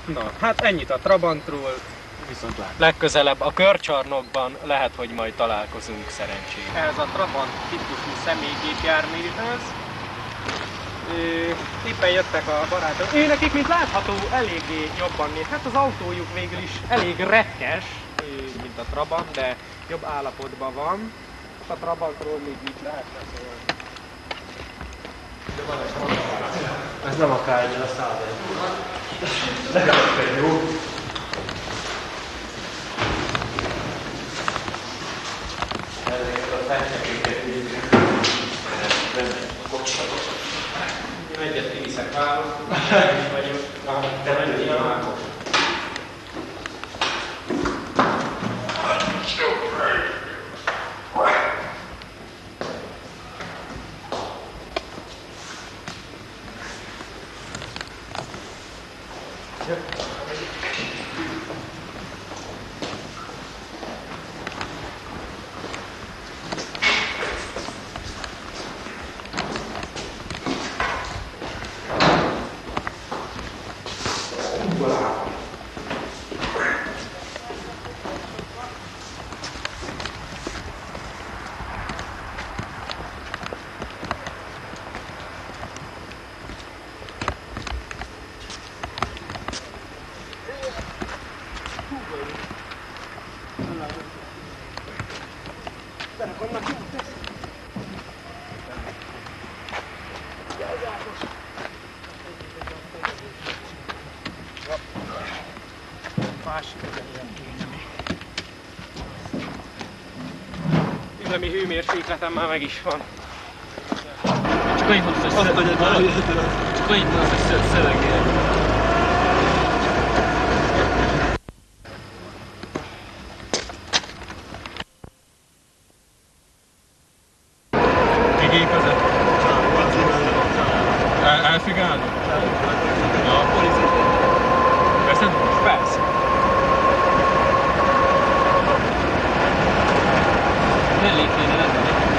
Na, hát ennyit a Trabantról. Viszontlát. Legközelebb a körcsarnokban lehet, hogy majd találkozunk szerencsére. Ez a Trabant típusú személygépjárműhöz. Éppen jöttek a barátok. Nekik, mint látható, eléggé jobban néz. Hát az autójuk végül is elég retkes, mint a Trabant, de jobb állapotban van. A Trabantról még így lehetne szólni. Ez nem akár egy a 101. Legalább egy jó. Ezeket a felcsepéket így a kocsatot. Egyet viszek választok, vagyok. Te menj így Mákos. Üzemi hőmérsékletem már meg is van. Csak annyit mondasz, hogy szövegél. Kigépezett? Elfigálni? Ja, a poliszit. Veszed most? Persze. Mellé kéne lenni.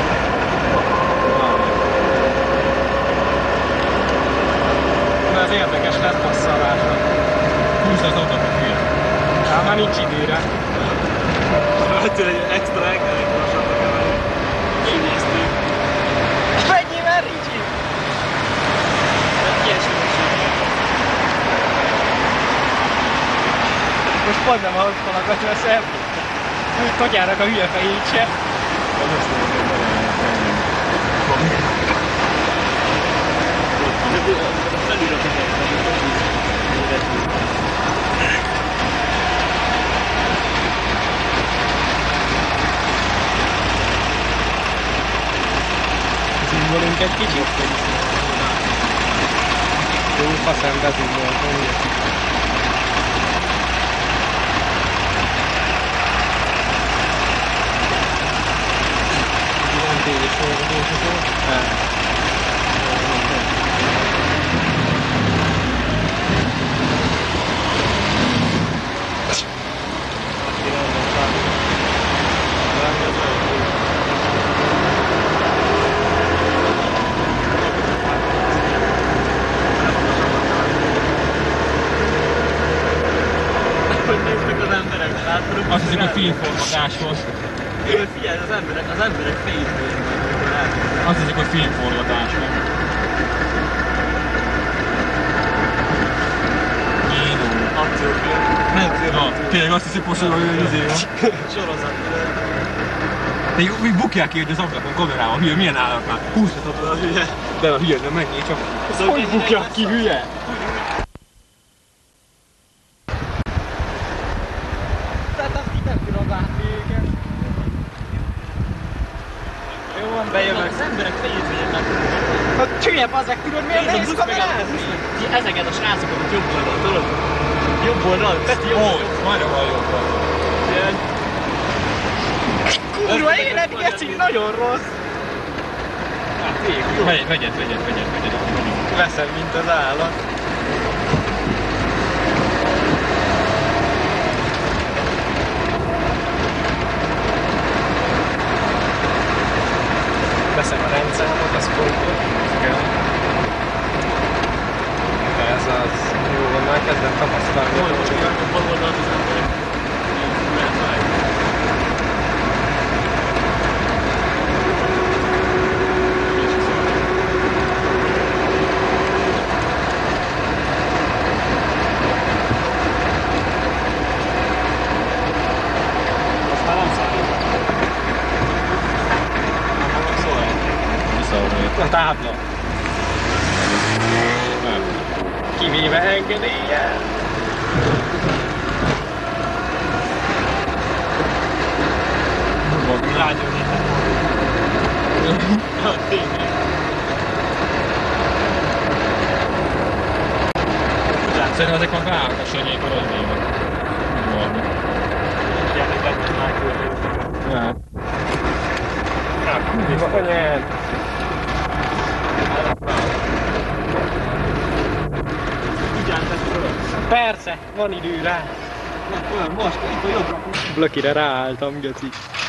De ez érdekes lesz passzalásnak. Húzd az autót, hogy hülye. Hát már nincs időre. Hát egy extra engedik gyorsabbak emelni. Kinéztük. Menjél már, Ricsi! Most pont nem hallgatónak leszel. Katyának a hülye fejét se. Felülök a Zoomolunk egy kicsit. Jó, faszem, bezumoltunk. Van tévés forgatósokó? Nem. Azt hiszik, hogy filmforgatás volt. Figyelj, az emberek fejéből. Azt hiszik, hogy filmforgatás volt. Akciófilm. Nem film. Na, tényleg azt hiszik most, hogy izé van. Sorozat. Még bukják ki, hogy az ablakon kamerával, hülye, milyen állat már? Húzhatod az hülye. De a hülye nem megnyíl, csak... Hogy bukjak ki, hülye? Tehát azt így nem tudom látni őket. Jó van, bejövök. Az emberek fejét vegyek. Hát csüljebb azek, tudod miért nehéz kamerázni? Ezeket a srácokat a jobb oldal, tudod? Jobb oldal, Peti jobb oldal. Majdnem van jobb oldal. Kurva élet, geci, nagyon rossz. Hát végül. Vegyed. Veszem, mint az állat. Veszem a rendszámot, az fontos. Ez az. Jó van, már kezdem tapasztalni. Aztán nem szállít. Nem szól. Visszaolvani. A tábla. Nem. Kivéve engedéllyel. Rágyom ja, tényleg. Szerintem ezek a beállnak a senyék a rozdéba. Gyertek legyen megkülni. Ja. Mi van anyád? Persze, van idő rá. Olyan, most, itt a jobbra. Blökire ráálltam, geci.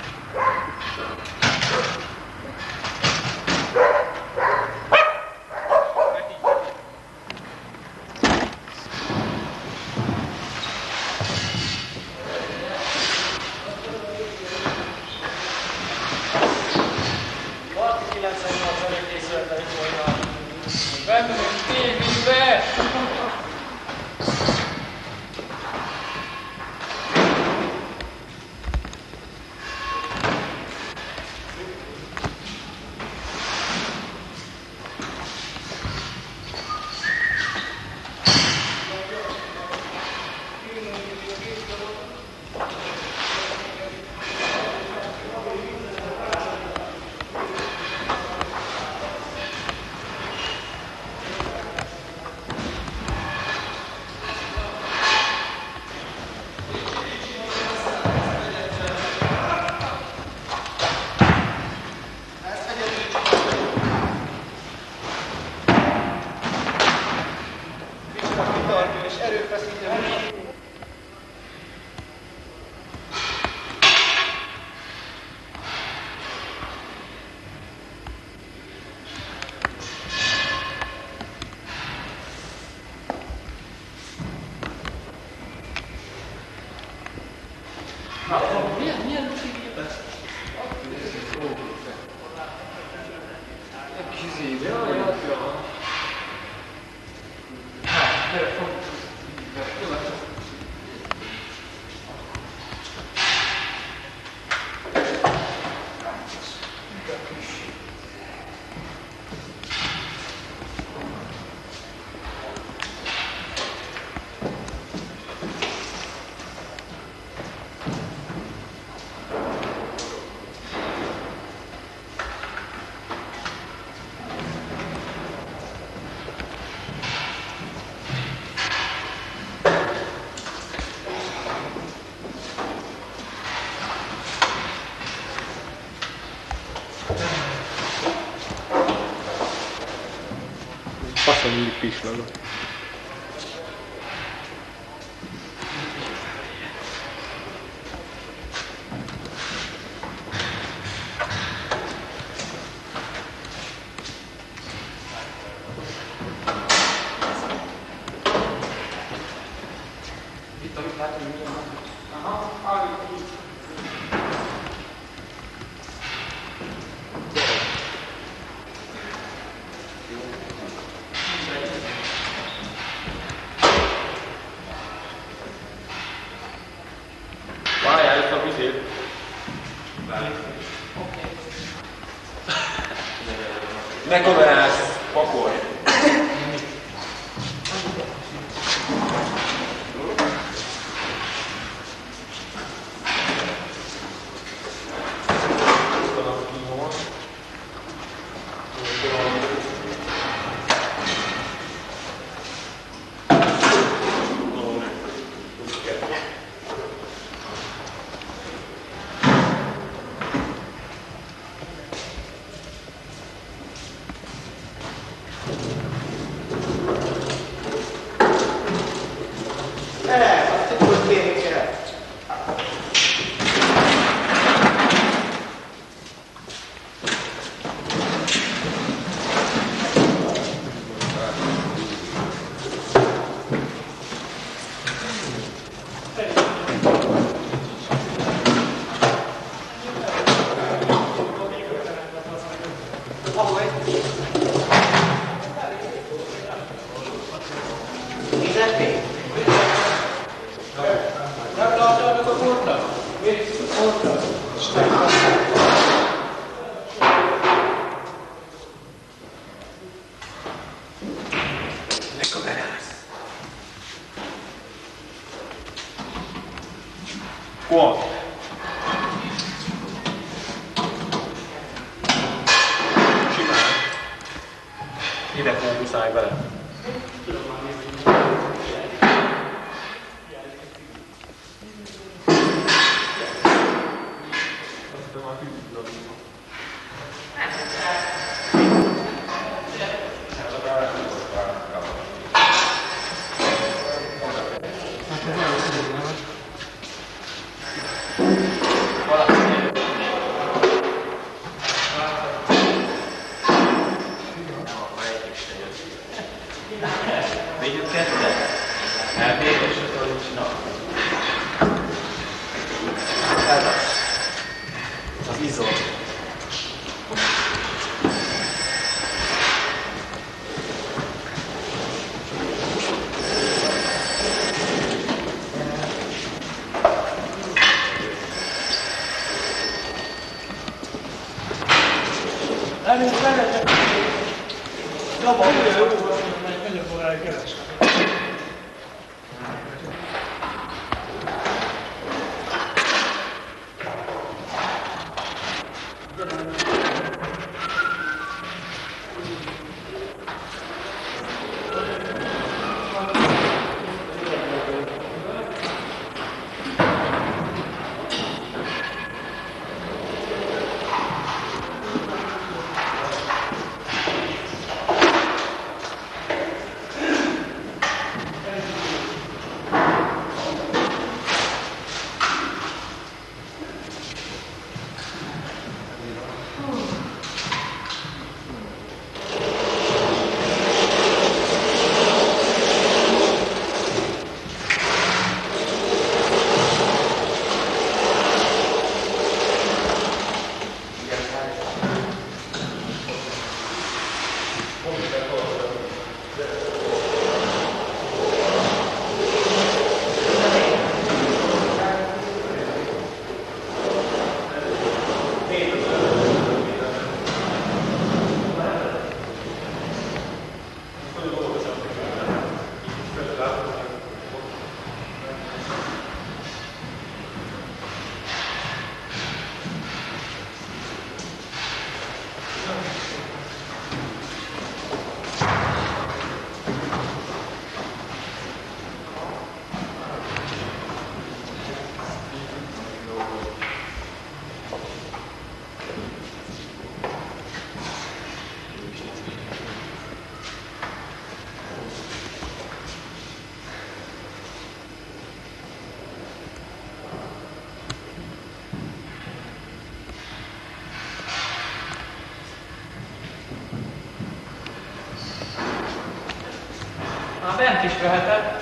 Faszom pislogok. Várjál, itt a vizét. Ne kamerálsz, pakolj! Qua. Simán. Ide fókuszálj bele. Vegyük kettőt. Elbér, és akkor nincs nap. Ez az izom. Elnézést, menjetek! Szabad, megyek volna keresni. Már bent is vehetett.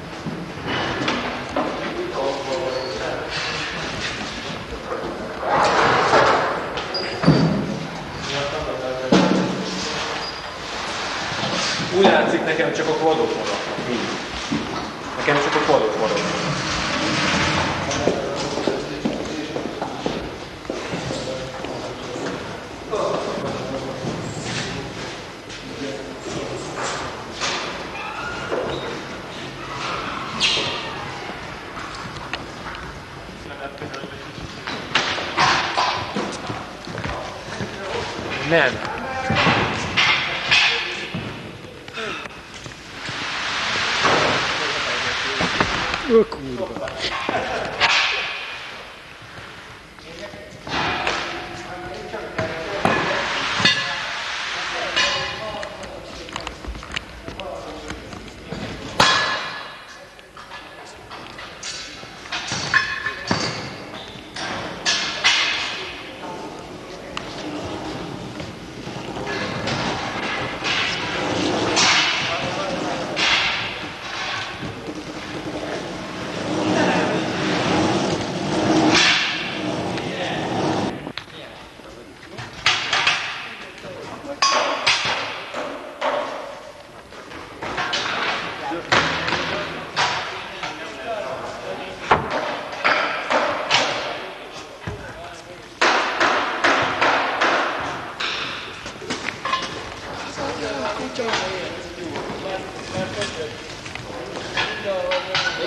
Úgy látszik, nekem csak a quadok maradnak. Így. Nekem csak a quadok maradnak. Nem. Kurva.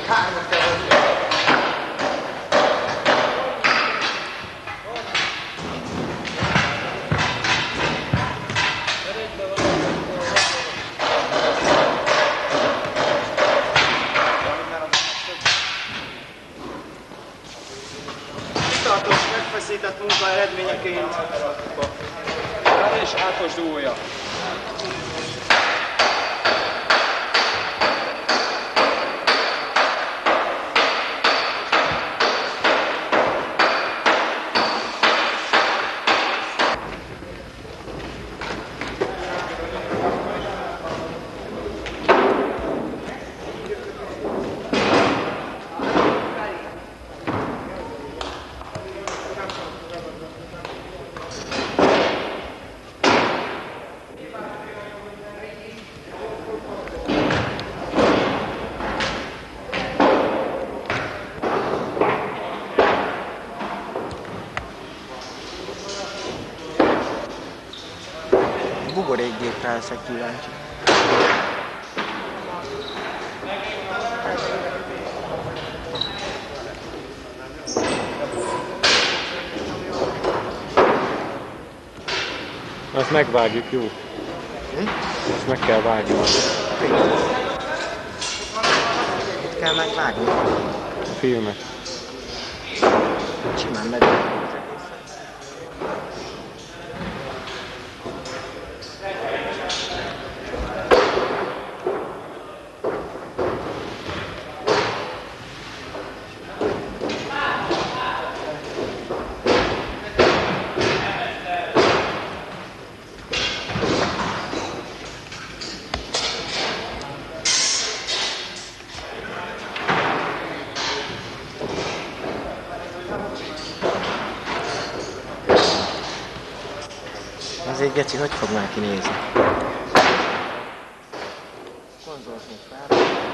Tartós megfeszített munka eredményeként. És Ákos dúlja. Buborékgépre leszek kíváncsi. Azt megvágjuk, jó? Ezt meg kell vágni. Itt kell megvágni A filmet. Simán megyünk. Azért Geci, hogy fog már kinézni? Konzolzni fel.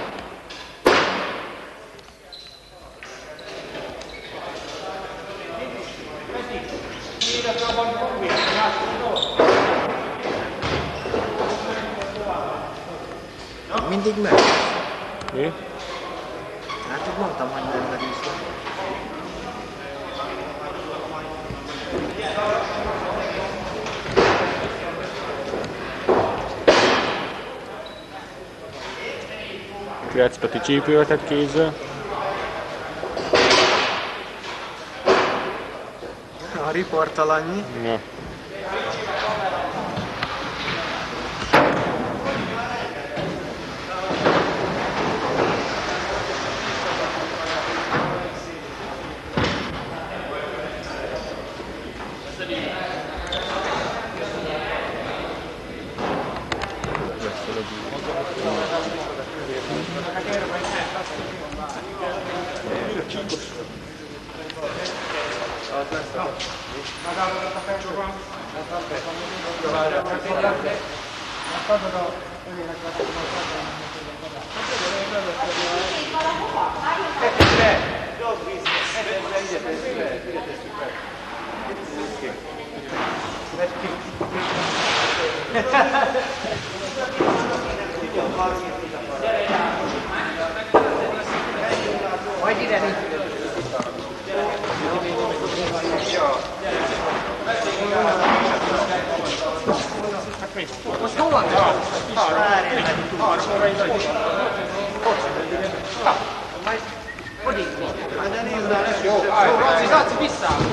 Mindig meg. Mi? Hát úgy mondtam, hogy nem merülsz. Kretszpeti csípőletet kézzel. A riporttal annyi. Ja. Majd ide nincs. Most hol van? Hogy így mi? Jó, Zaci, visszáll!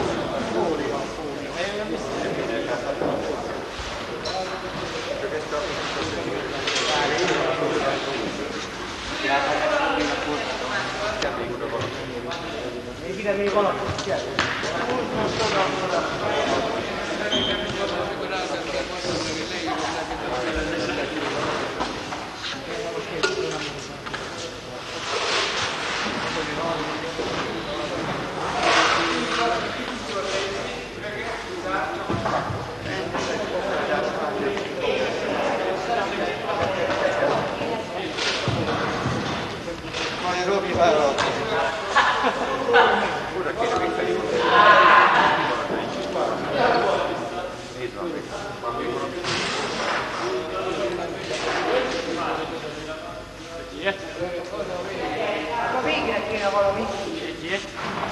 Még ide még valaki kell. Robi vállal. Ilyet? kéne valami. Egyet.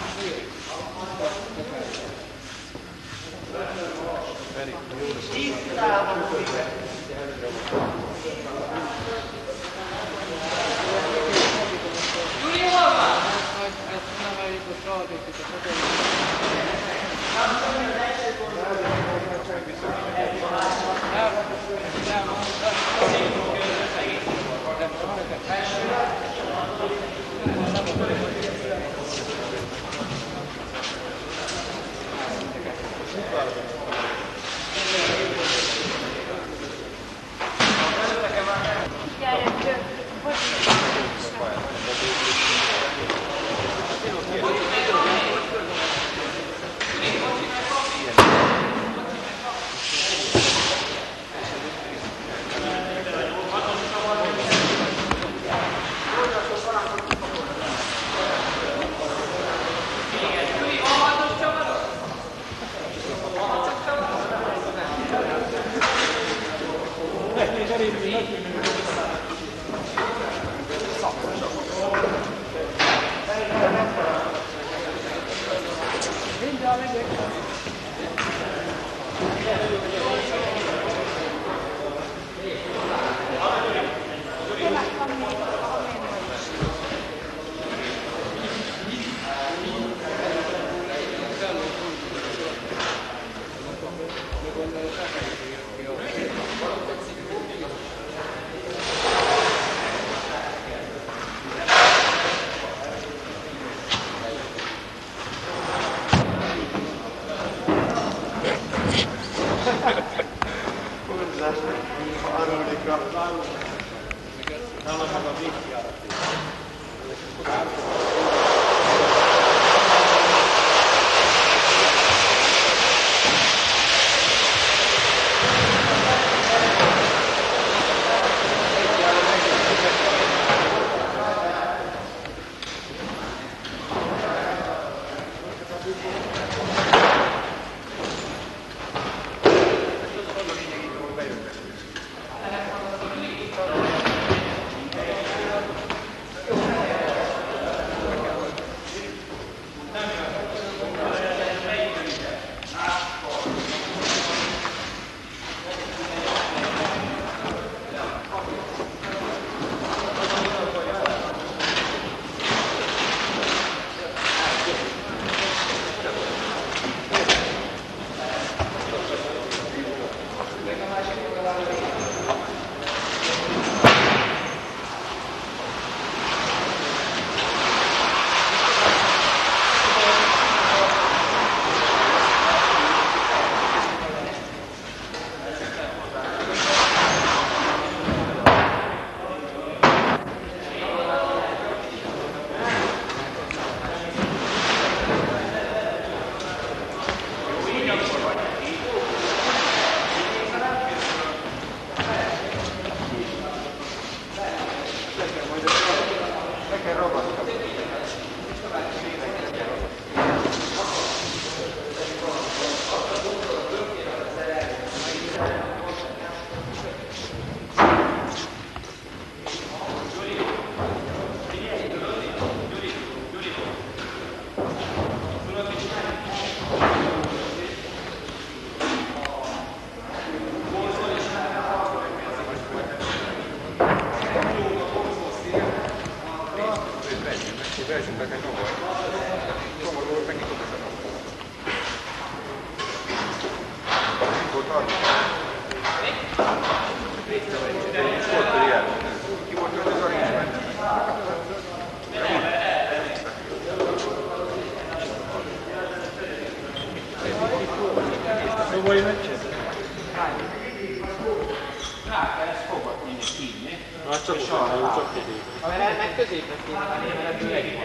Meg középre kéne menni, mert ebből egy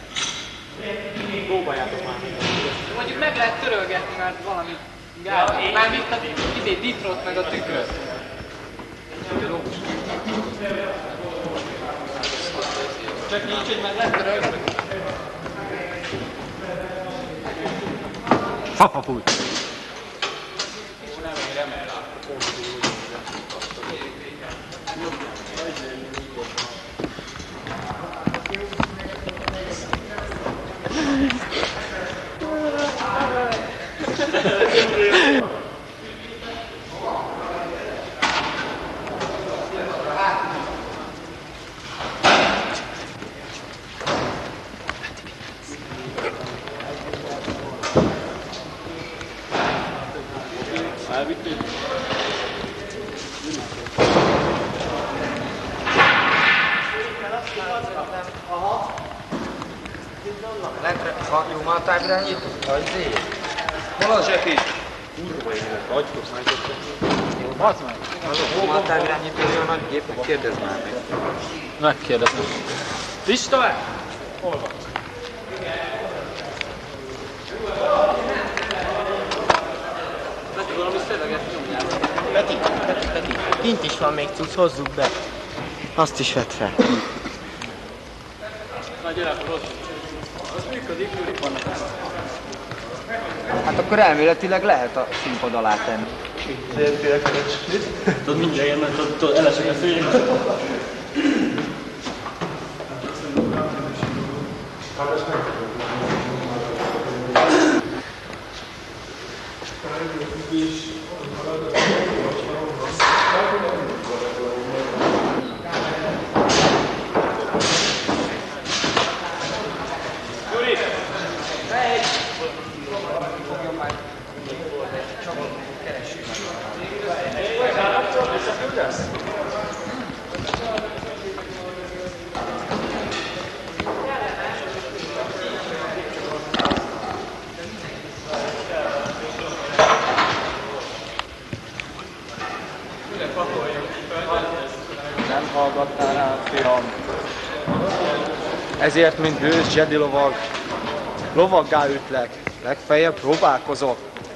van. Próbáljátok már. Mondjuk meg lehet törölgetni, mert valami gáz. Mármint a ditrot meg a tükröt. Csak így, hogy meg lehet törölgetni. Ha, fúj! Lentre, ha jó máltávirányító? Ajzé. Hol a zseki? Kurva élet, hagytok már Jó, bazd meg. Jó máltávirányító, olyan nagy gép, hogy kérdezd már meg. Megkérdezem. István! Hol van? Peti, valami szöveget nyomjál. Peti, kint is van még cucc, hozzuk be. Azt is vedd fel. Na gyere, akkor hozzuk. Az működik, Gyuri, vannak ezt. Hát akkor elméletileg lehet a színpad alá tenni. Tudod, mindjárt ilyen, mert elesek a szél. Nem hallgattál rá, fiam. Ezért, mint hős Jedi lovag, lovaggá ütlek. Legfeljebb próbálkozok.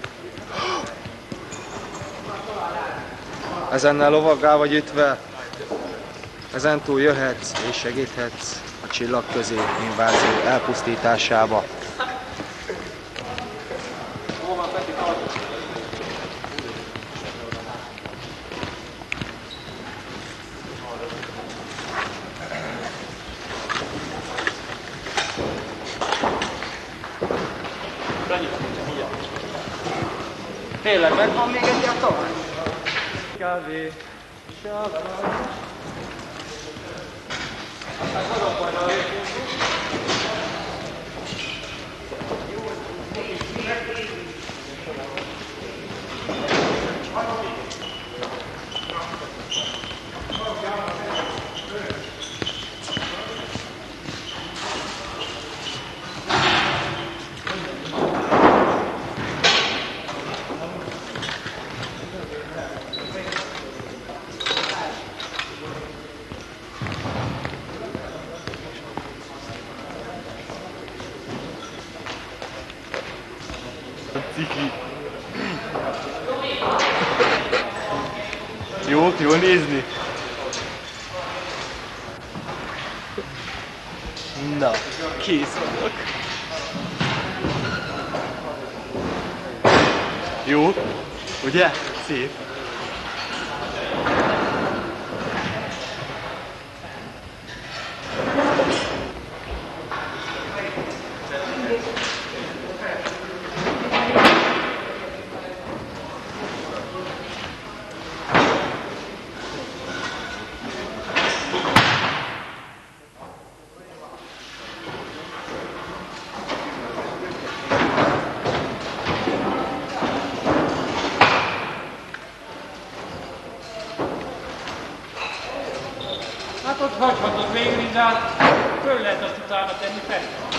Ezennel lovaggá vagy ütve, ezentúl jöhetsz és segíthetsz a csillagközi invázió elpusztításába. Tényleg, megvan még egy ilyen tovább? Kávé. Ciki. Jó nézni. Na, kész vagyok. Jó, ugye? Szép. Hát ott hagyhatod végül, de hát föl lehet azt utána tenni fel.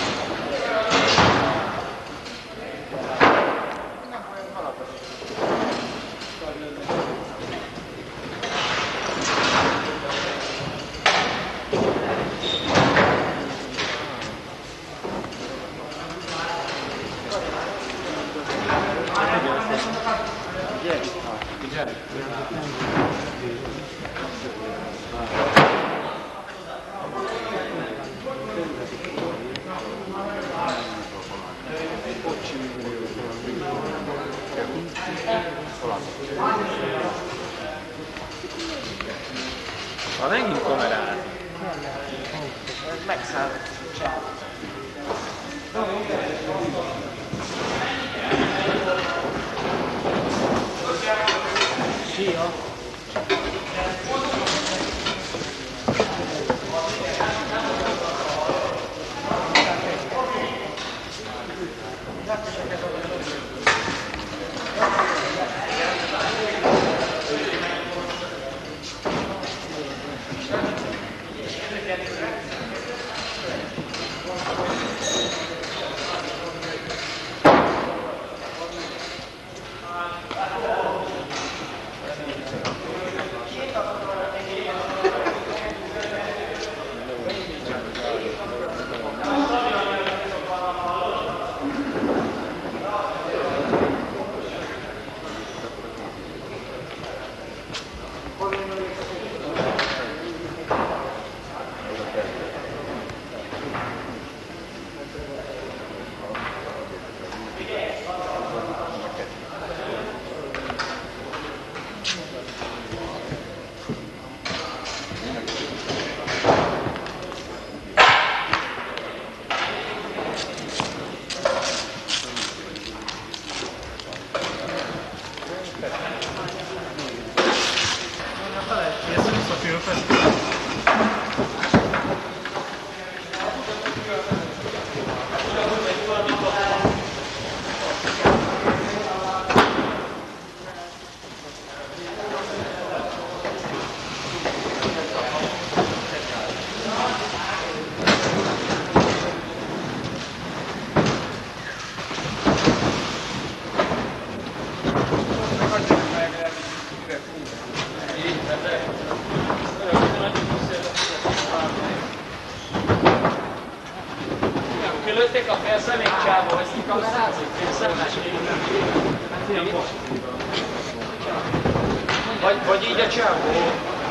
Ha megint kamerát. Megszállott. Szia! Lőtték a félszemély csávó, ezt kikamerázik? Vagy így a csávó.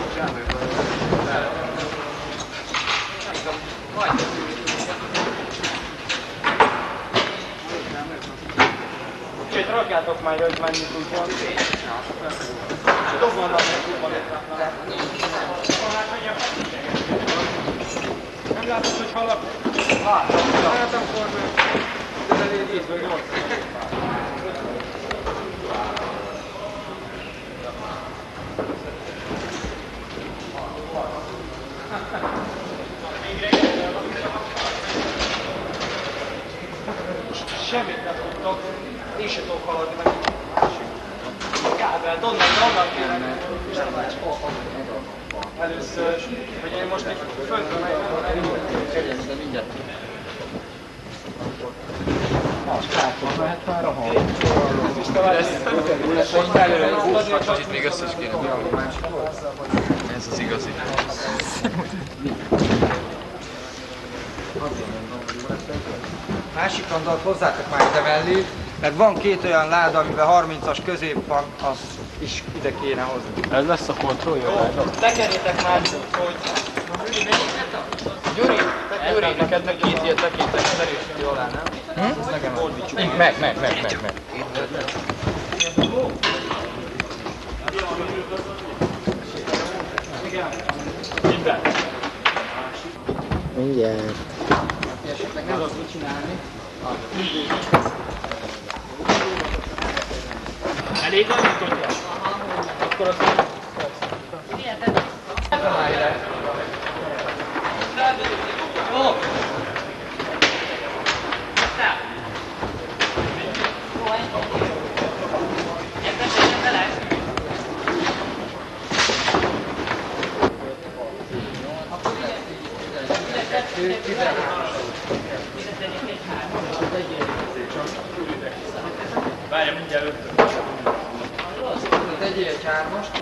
Úgyhogy rakjátok már, hogy mennyit tudjon. Dobvannak meg, nem látod, hogy halak? Hát akkor elég 10-8. Semmit nem tudtok, én sem tudok haladni meg. Kábelt, onnan kellene. Először, hogy én most egy földről megyek. De mindjárt. Mehet már a hal. Itt még összes kéne. Ez az igazi. Másik randalt hozzátok már ide mellé, mert van két olyan láda, amiben 30-as közép van, az is ide kéne hozni. Ez lesz a kontrollja? Tekerjétek már, hogy... Gyuri, neked meg két ilyet tekintek, szerűsíti alá, nem? Ez nekem ordítsuk. Meg. Mindjárt. Esetleg nem tudod mit csinálni. Elég annyit tudja? Akkor azt... Jó! Várja, mindjárt öttön. Tegyél egy hármast.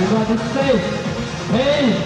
Everybody say, hey!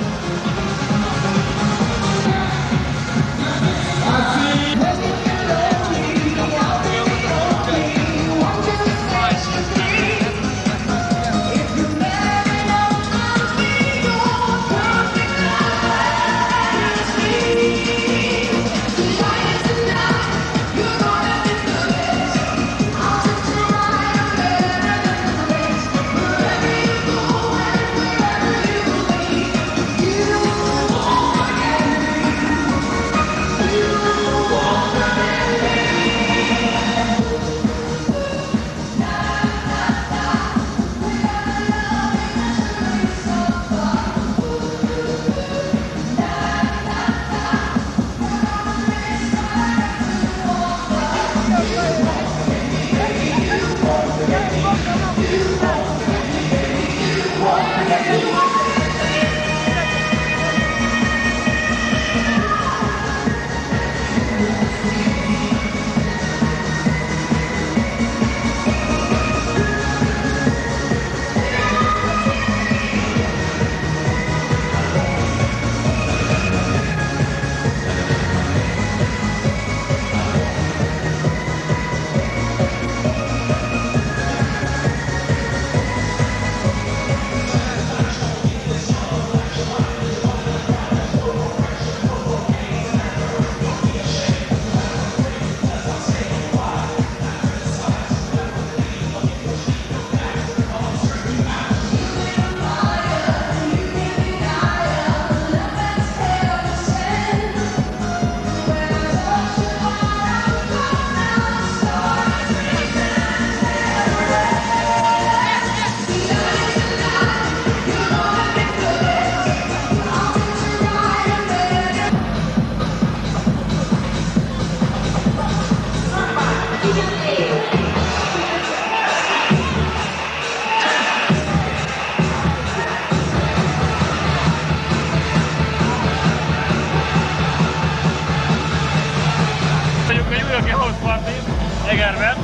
Egerben,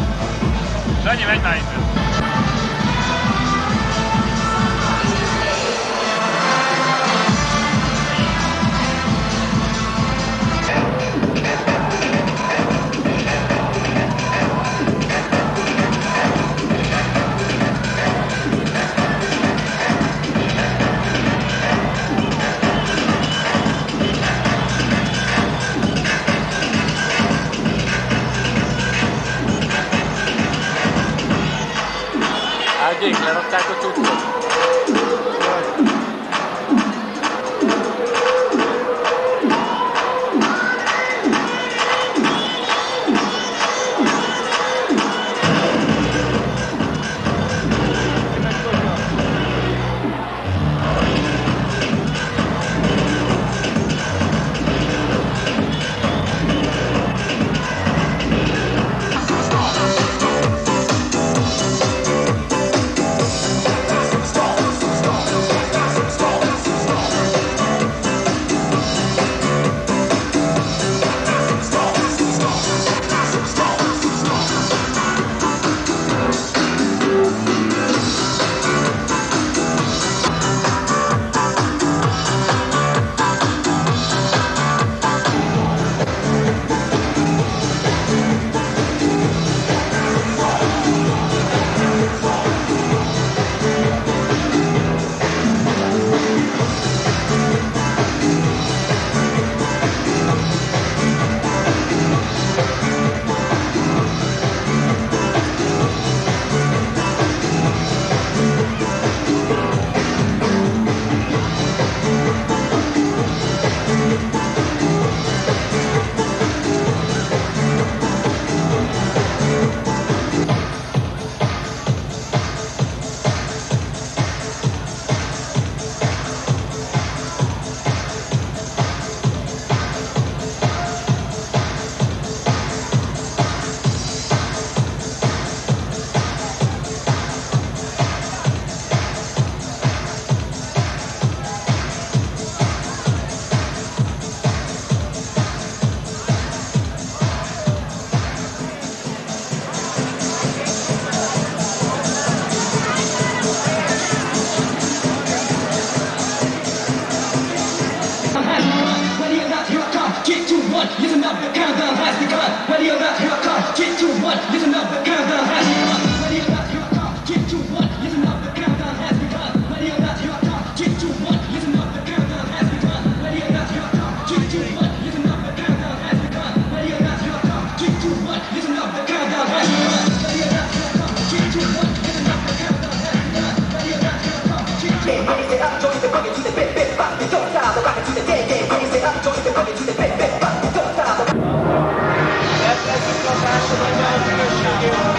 és annyi megy már itt. Ágyék, lerakták a cuccot? listen up, the countdown has begun. Ready or not, here I come. 3, 2, 1, listen up, the countdown has begun. Ready or not, here I come. 3, 2, 1, listen up, the countdown has begun. Ready or not, here I come. 3, 2, 1, listen up, the countdown has begun. Ready or not, here I come. 3, 2, 1, listen up, the countdown has begun. Ready or not, here I come. 3, 2, 1, listen up, the countdown has begun. Ready or not, here I come. 3, 2, 1, listen up, the countdown has begun. Ready or not, here I come. 3, 2, 1. Ready, set up, join the boogie to the bit, bit, bop. Don't stop, the rocket to the dead, dead. Ready, set up, join the boogie to the bit, bit, bop. Don't stop, the Lesz egy kapásod, hogy a községért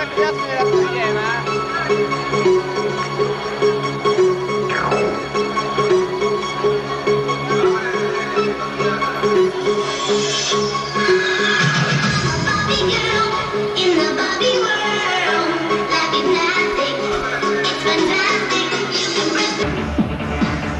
Figyelj már! In the Barbie world, life is plastic. It's fantastic. You can break.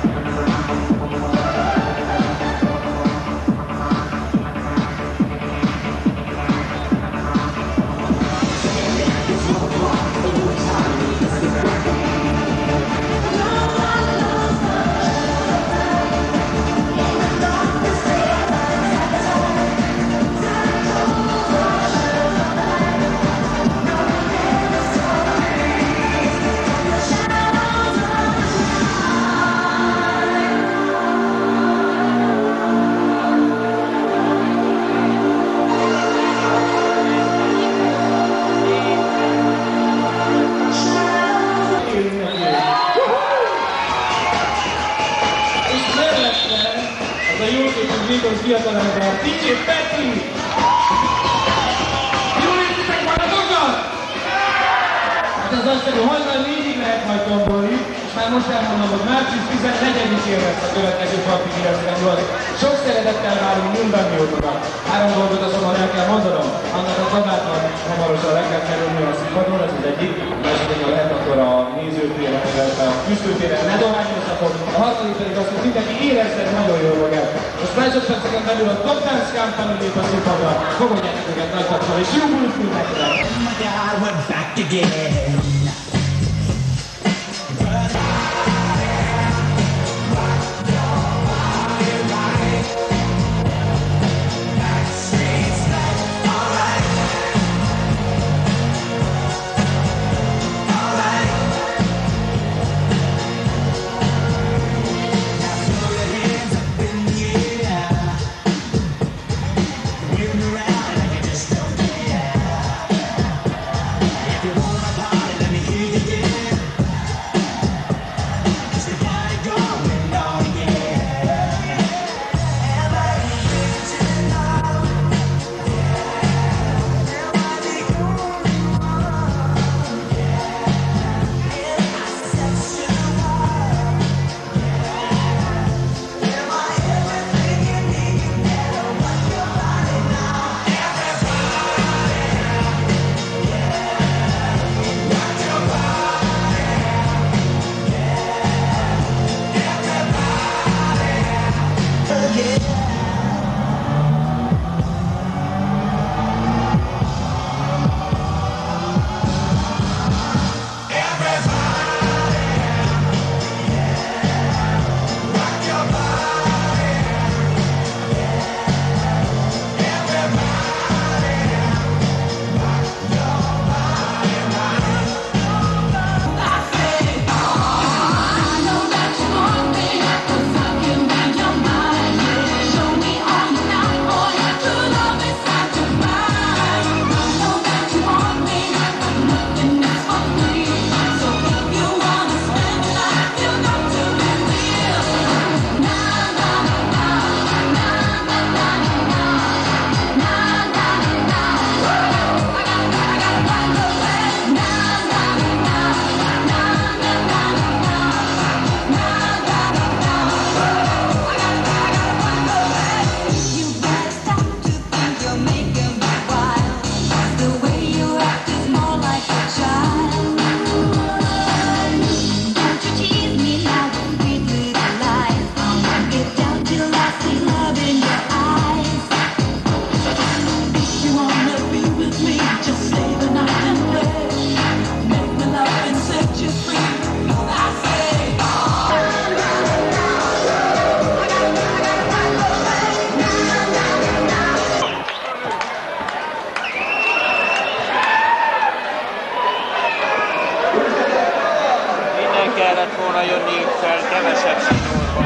És mellette az a jóképű vékony fiatalember, DJ Peti! Jól értitek magatokat? Hát ez azt mondja, hajnal 4-ig lehet majd tombolni, és már most elmondom, hogy március 14-én lesz a következő Parti Híresztendő. Sok szeretettel várunk mindannyiótokat. 3 dolgot azonban el kell mondanom. Annak a Tabátnak hamarosan le kell kerülni a színpadon, ez az egyik. A második, ha lehet, akkor a nézőtéren, illetve a küzdőtéren ne dohányozzatok. A harmadik pedig az, hogy mindenki érezze nagyon jól magát. Most másodperceken belül a Top Dance Company lép a színpadra. Fogadjátok őket nagy tapsal, és jó bulit mindenkinek! Oh my God, we're back again. kellett volna jönniük fel kevesebb sinyórban.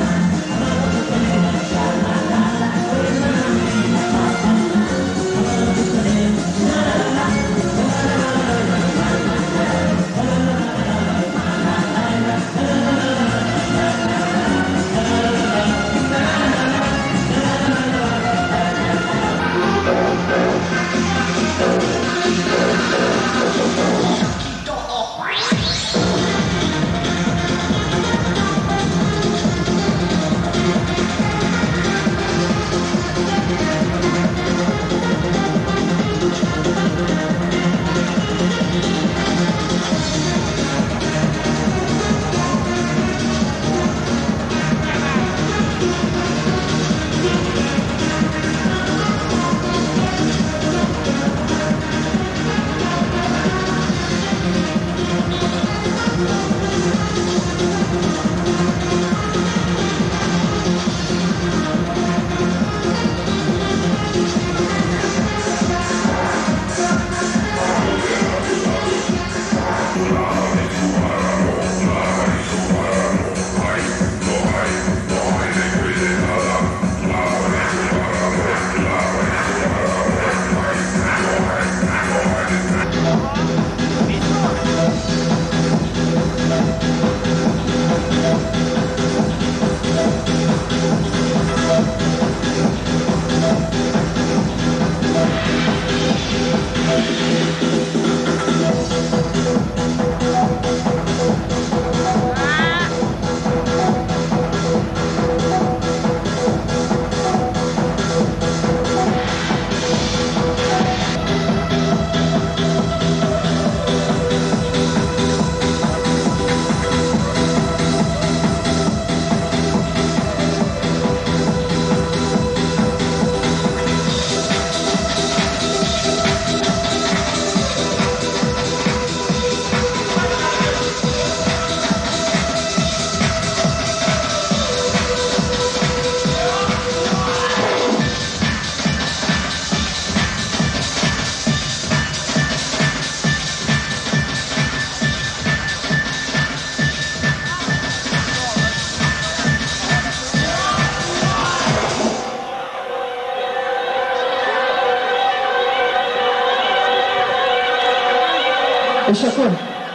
és akkor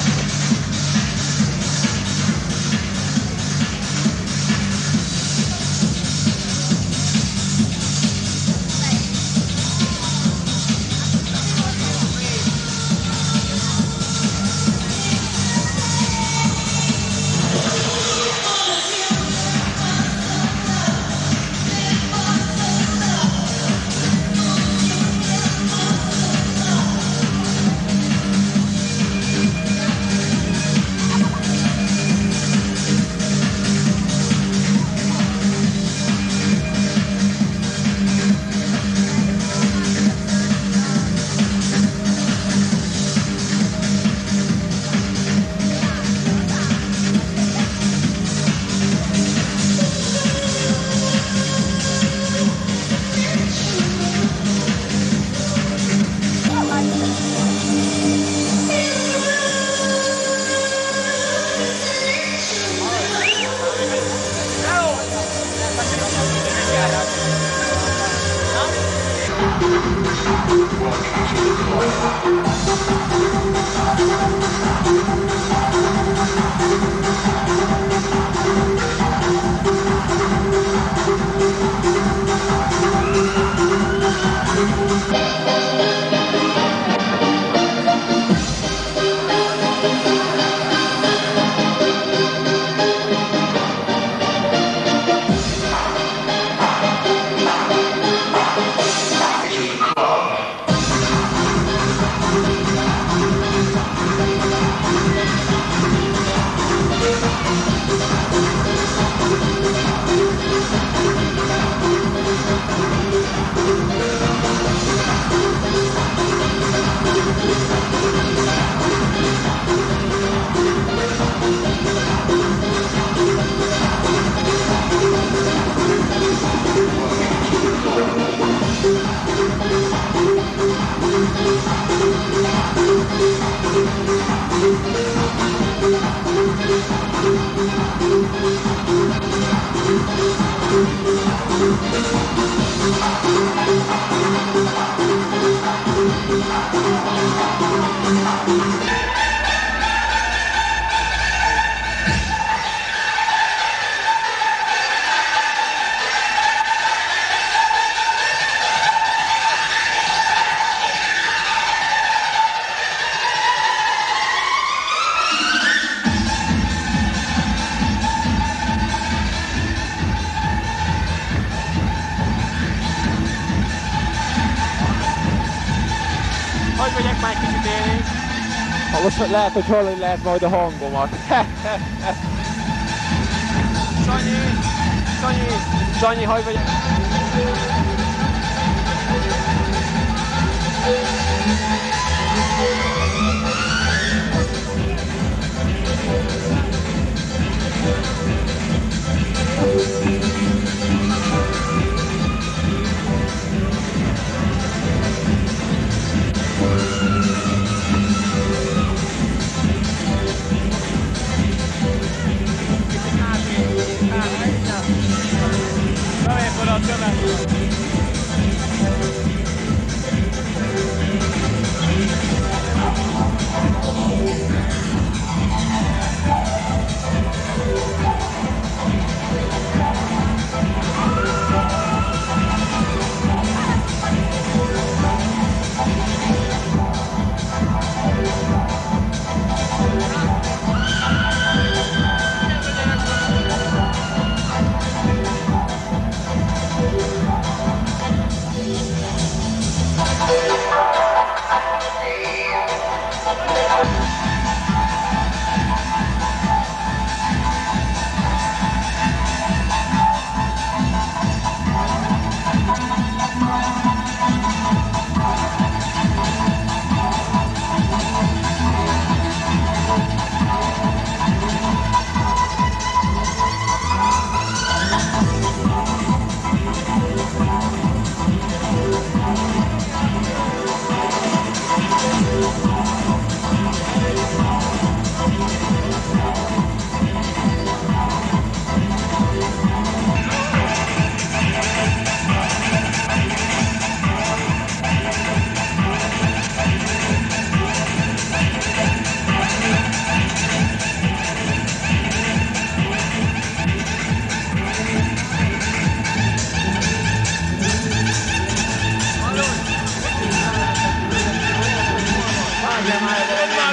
Hogy megyek már egy kicsit élni? Most lehet, hogy hallani lehet majd a hangomat. Sanyi, hogy megyek?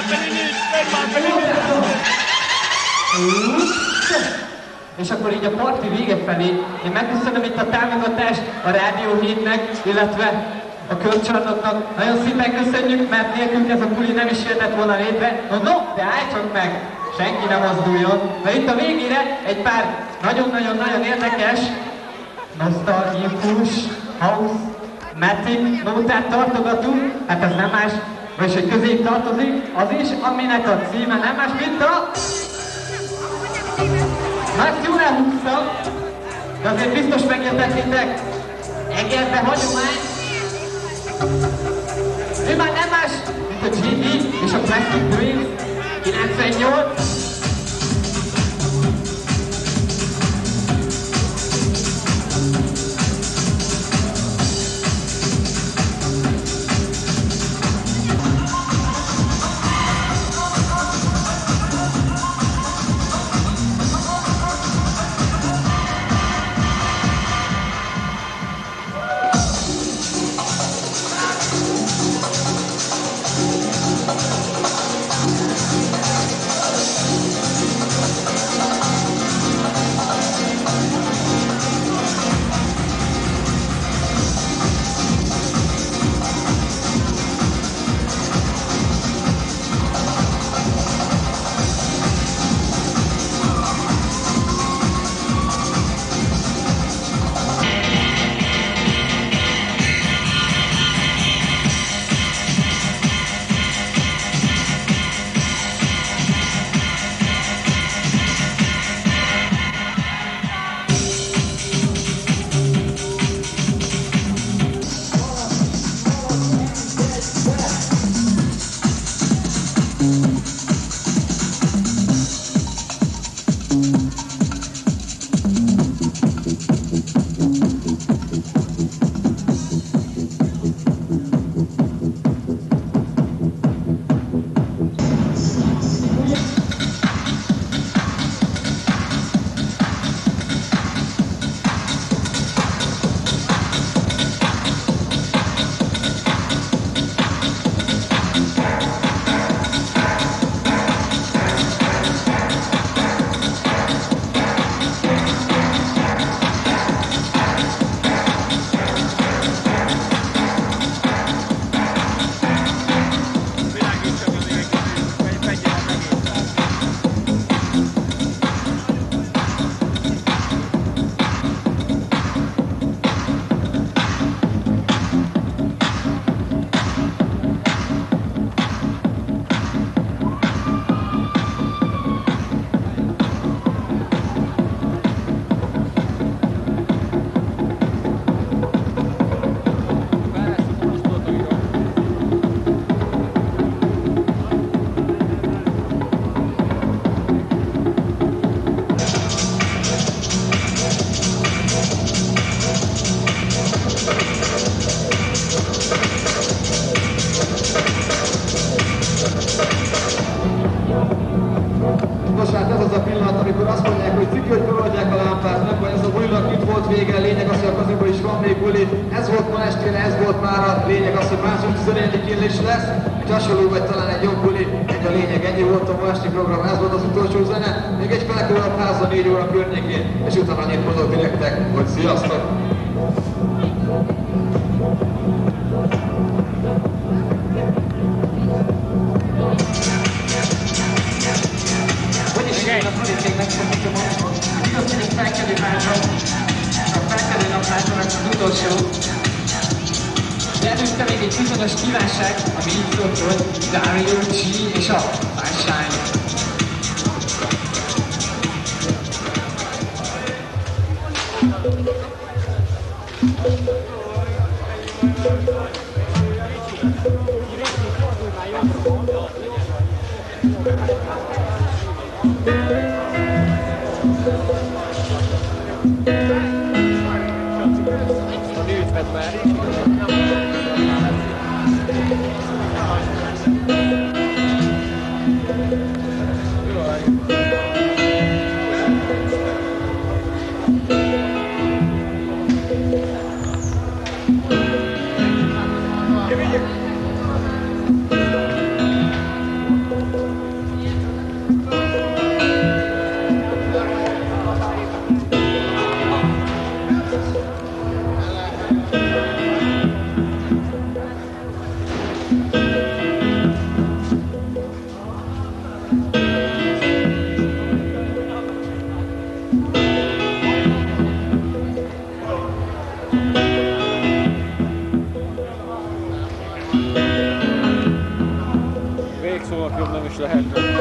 És akkor így a parti vége felé én megköszönöm itt a támogatást a Rádió 7-nek, illetve a Körcsarnoknak. Nagyon szépen köszönjük, mert nélkülük ez a buli nem is jöhetett volna létre. No, de állj csak meg! Senki nem mozduljon. Mert itt a végére egy pár nagyon-nagyon-nagyon érdekes, nosztalgikus, house, matic nótát tartogatunk. Hát ez nem más, vagyis hogy közép tartozik, az is, aminek a címe nem más, mint a... Már jól elhúztam, de azért biztos megértettétek. Egerbe hagyomány. Ő már nem más, mint a GD és a Plastic Dreams 98. Ez volt ma estére, ez volt már a lényeg, az, hogy március 14-én is lesz, egy hasonló vagy talán egy jobb buli, egy a lényeg, ennyi volt a ma esti program, ez volt az utolsó zene, még egy felekül a házon 4 óra környékén, és utána annyit mondok nektek, hogy sziasztok! Vagyis én a Fradécégnek fogjuk mondani, hogy igaz, hogy egy felkelő vázsam, a felkelő napvázsomnak az utolsó. De előtte még egy bizonyos kívánság, ami így szólt, hogy Dario G és a Sunshine. jöhet.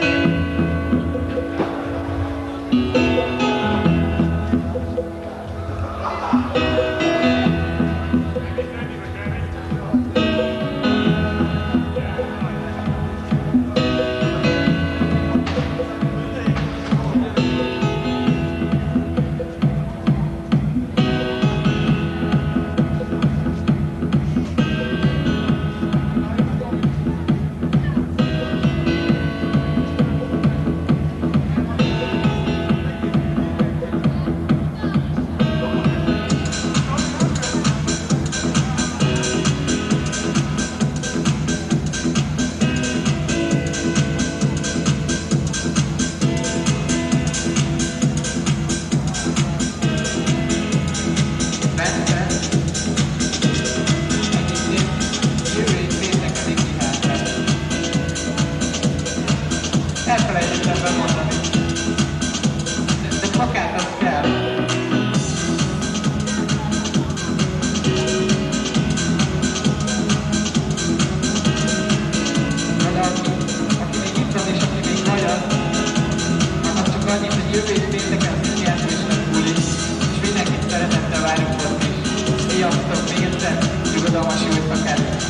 Elfelejtettem bemondani. De plakát az kell. De aki még itt van és aki még magyar, annak csak annyit, hogy jövő pénteken pszichiátriásnak buli, és mindenkit szeretettel várjuk ott is. Sziasztok, még egyszer nyugodalmas jó éjszakát!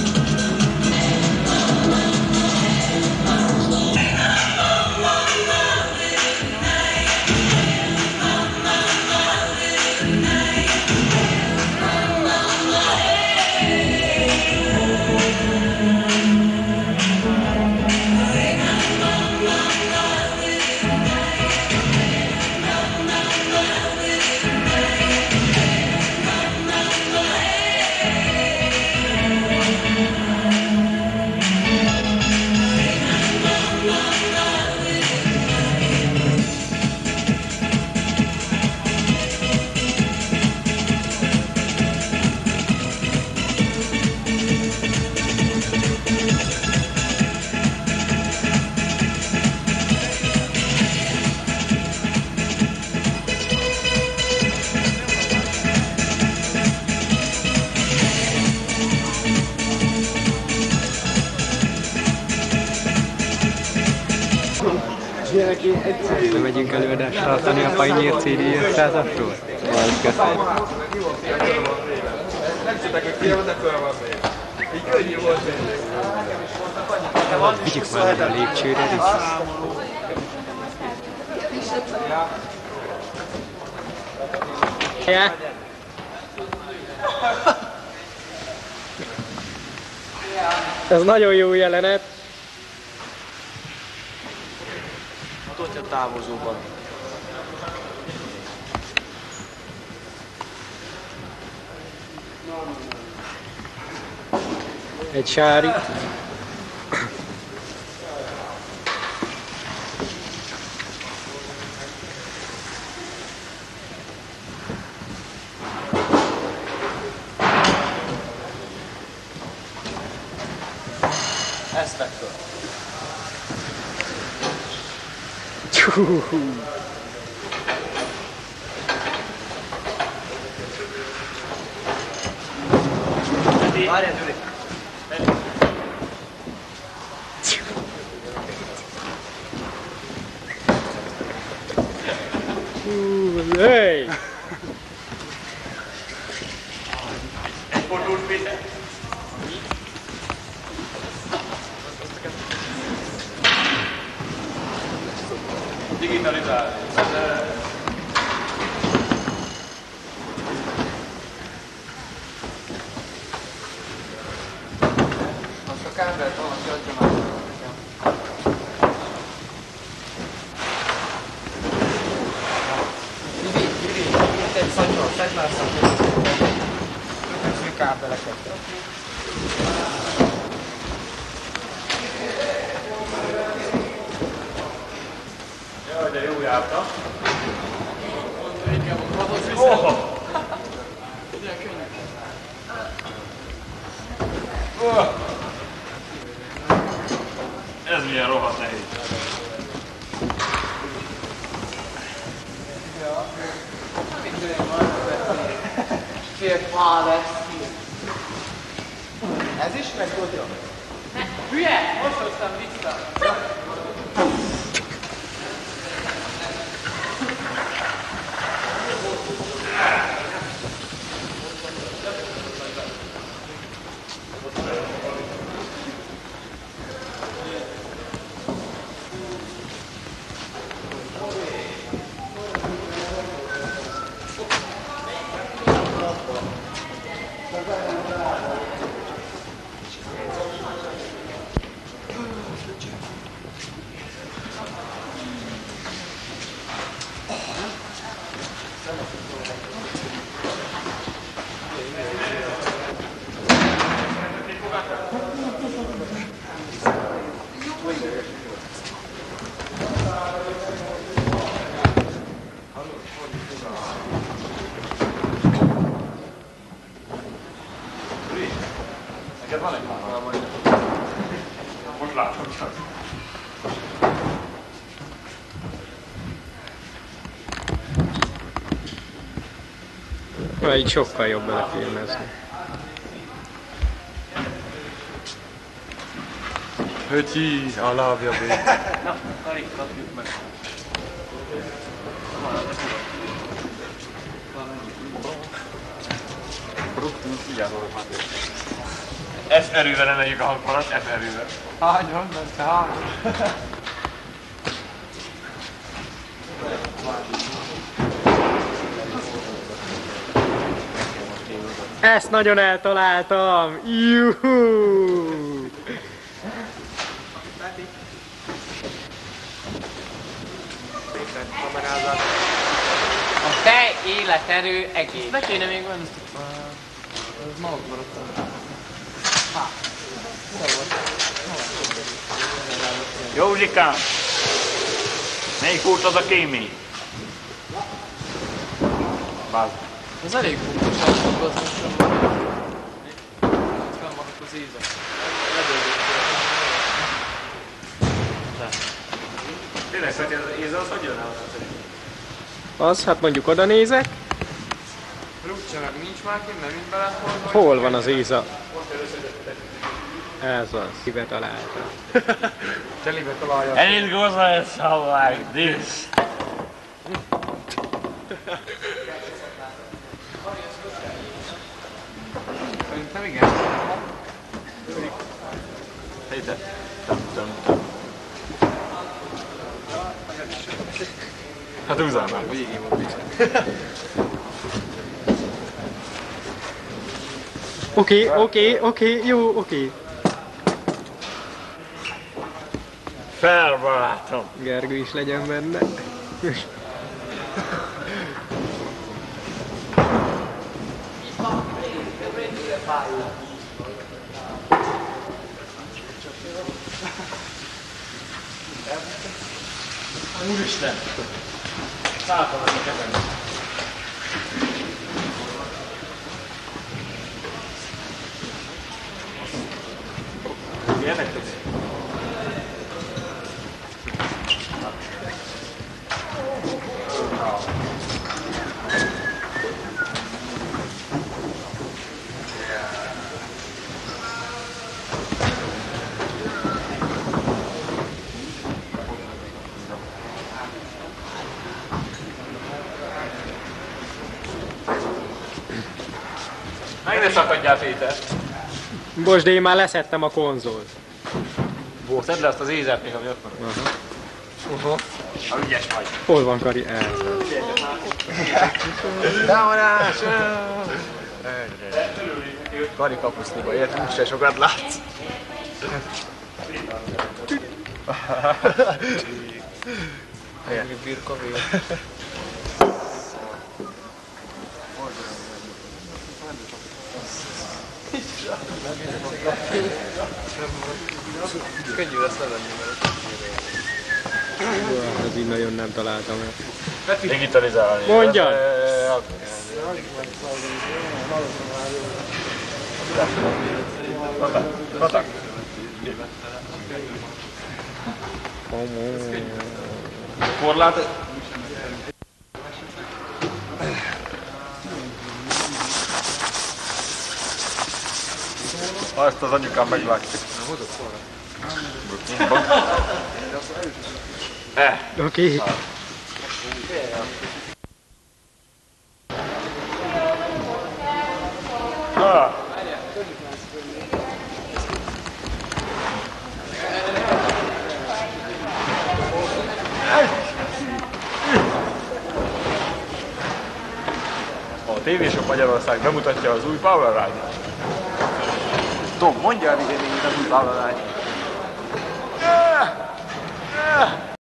Nem megyünk előadást tartani a Pioneer CD 500-asról? Majd köszönjük. Vigyük már a lépcsőre is. Ez nagyon jó jelenet. Ott a távozóban. Egy sári. Ezt vett föl. Várjál, Gyuri! Hey! Fordult Péter. Digitalizálni. Azt a kábelt valaki adja már nekem. Gyuri, itt egy szanyon, szedd már a szanyon. Kötöző kábeleket. Jaj, de jó járta. Ez milyen rohadt nehéz. Ez is meg tudja? Hülye! Most hoztam vissza! Most látom csak. Így sokkal jobb belefilmezni. Höcsi, a lábja bé. Na, Karik, kapjuk meg. F erővel emeljük a hangfalat, F erővel. Hányan, mente, hányan. Ezt nagyon eltaláltam! Juhú! A fej, életerő, egész. Ne kéne még venni. Ez maguk maradtam. Józsikám! Melyik volt az a kémény? Bázd. Ez elég fontos, elfogadni sem van. Felmaradok az ízek. Tényleg, hogy ez az éze az hogy jön el? Az, hát mondjuk oda nézek. Rúgcsa meg nincs már ki, mert mind belehol. Hol van az íza? Ez az, kibe találta. Telibe találja. And it goes like this. Szerintem igen. Helyte. Hát húzzál már. Oké, jó, oké. Fel, barátom. Gergő is legyen benne. Úristen! Szálltam a kezembe. Ilyenek közé? Meg ne szakadjál, Péter! Bocs, de én már leszettem a konzolt. Bó, szedd le azt az ézert még, ami ott van. Ha ügyes vagy. Hol van Kari? Támadás! Kari kapuszniba ért, úgyse sokat látsz. Birka vér. Könnyű lesz levenni, mert Ez így nagyon nem találtam el. Digitalizálni. Mondjad! Korlát. Azt az anyukám meglátja. Hozok szóra. Oké. A TV-sok Magyarország bemutatja az új Power Ride-t. Tom, mondja el véleményét az új Power Ride.